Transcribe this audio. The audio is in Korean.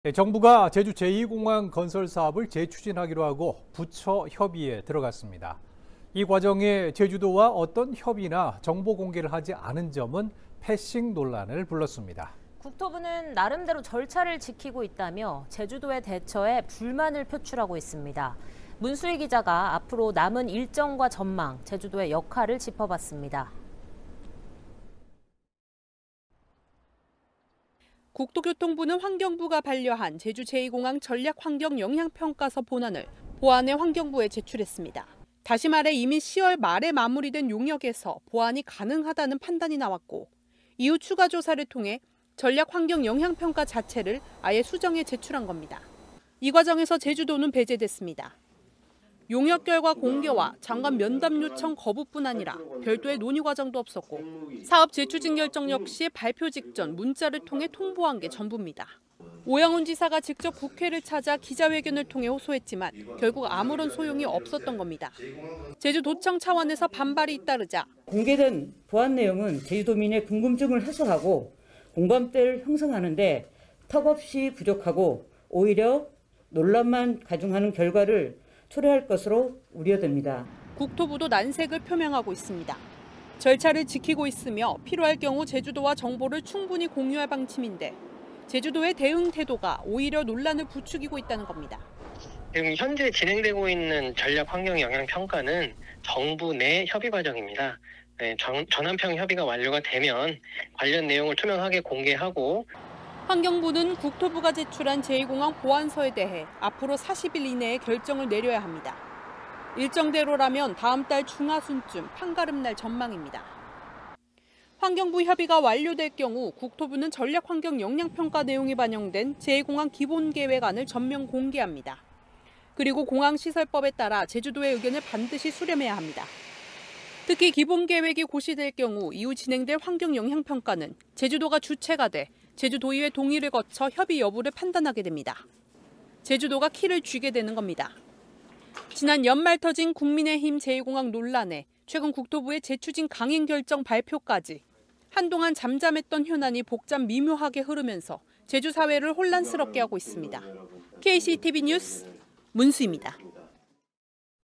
정부가 제주 제2공항 건설 사업을 재추진하기로 하고 부처 협의에 들어갔습니다. 이 과정에 제주도와 어떤 협의나 정보 공개를 하지 않은 점은 패싱 논란을 불렀습니다. 국토부는 나름대로 절차를 지키고 있다며 제주도의 대처에 불만을 표출하고 있습니다. 문수희 기자가 앞으로 남은 일정과 전망, 제주도의 역할을 짚어봤습니다. 국토교통부는 환경부가 반려한 제주 제2공항 전략환경영향평가서 본안을 보안의 환경부에 제출했습니다. 다시 말해 이미 10월 말에 마무리된 용역에서 보안이 가능하다는 판단이 나왔고 이후 추가 조사를 통해 전략환경영향평가 자체를 아예 수정해 제출한 겁니다. 이 과정에서 제주도는 배제됐습니다. 용역 결과 공개와 장관 면담 요청 거부뿐 아니라 별도의 논의 과정도 없었고 사업 재추진 결정 역시 발표 직전 문자를 통해 통보한 게 전부입니다. 오영훈 지사가 직접 국회를 찾아 기자회견을 통해 호소했지만 결국 아무런 소용이 없었던 겁니다. 제주도청 차원에서 반발이 잇따르자 공개된 보안 내용은 제주도민의 궁금증을 해소하고 공감대를 형성하는 데 턱없이 부족하고 오히려 논란만 가중하는 결과를 초래할 것으로 우려됩니다. 국토부도 난색을 표명하고 있습니다. 절차를 지키고 있으며 필요할 경우 제주도와 정보를 충분히 공유할 방침인데 제주도의 대응 태도가 오히려 논란을 부추기고 있다는 겁니다. 지금 현재 진행되고 있는 전략환경영향평가는 정부 내 협의 과정입니다. 전환평 협의가 완료가 되면 관련 내용을 투명하게 공개하고 환경부는 국토부가 제출한 제2공항 보안서에 대해 앞으로 40일 이내에 결정을 내려야 합니다. 일정대로라면 다음 달 중하순쯤 판가름날 전망입니다. 환경부 협의가 완료될 경우 국토부는 전략환경영향평가 내용이 반영된 제2공항 기본계획안을 전면 공개합니다. 그리고 공항시설법에 따라 제주도의 의견을 반드시 수렴해야 합니다. 특히 기본계획이 고시될 경우 이후 진행될 환경영향평가는 제주도가 주체가 돼 제주도의회 동의를 거쳐 협의 여부를 판단하게 됩니다. 제주도가 키를 쥐게 되는 겁니다. 지난 연말 터진 국민의힘 제2공항 논란에 최근 국토부의 재추진 강행 결정 발표까지 한동안 잠잠했던 현안이 복잡 미묘하게 흐르면서 제주 사회를 혼란스럽게 하고 있습니다. KCTV 뉴스 문수희입니다.